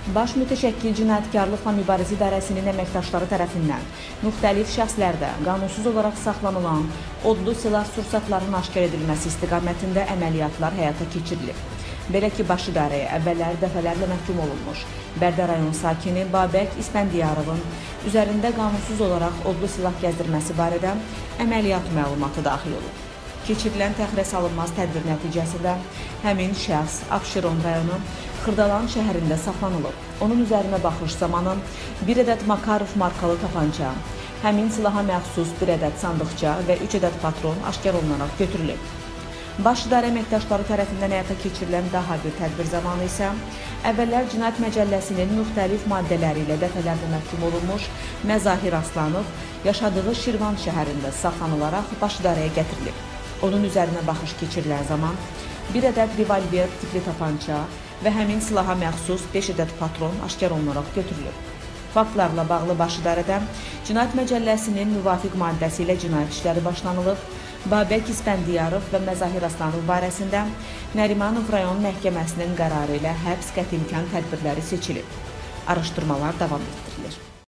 Baş Mütəşəkkil Cinayətkarlıqla Mübarizə İdarəsinin əməkdaşları tərəfindən müxtəlif şəxslərdə qanunsuz olaraq saxlanılan odlu silah-sursatların aşkar edilməsi istiqamətində əməliyyatlar həyata keçirilib. Belə ki, Baş İdarəyə əvvəllər dəfələrlə məhkum olunmuş Bərdə rayon sakini Babək İsbəndiyarovun üzərində qanunsuz olaraq odlu silah gəzdirməsi barədə əməliyyat məlumatı daxil olub. Keçirilən təxirəsalınmaz tədbir nəticəsində həmin şəxs Abşeron rayonu Xırdalan şəhərində saxlanılıb. Onun üzərinə baxış zamanı bir ədəd Makarov markalı tapança, həmin silaha məxsus bir ədəd sandıqça və 3 ədəd patron aşkar olunaraq götürülüb. Baş İdarə əməkdaşları tərəfindən həyata keçirilən daha bir tədbir zamanı isə əvvəllər Cinayət Məcəlləsinin müxtəlif maddələri ilə dəfələrlə məhkum olunmuş Məzahir Aslanov yaşadığı Şirvan şəhərində saxlanılaraq Baş İdarəyə gətirilib. Onun üzərinə baxış keçirilən zaman bir ədəd revolver tipli tapança və həmin silaha məxsus 5 ədəd patron aşkar olunaraq götürülüb. Faktlarla bağlı Baş İdarədə Cinayət Məcəlləsinin müvafiq maddəsi ilə cinayət işləri başlanılıb. Babək İsbəndiyarovun və Məzahir Aslanov barəsində Nərimanov rayon məhkəməsinin qərarı ilə həbs qəti imkan tədbirləri seçilib. Araşdırmalar davam etdirilir.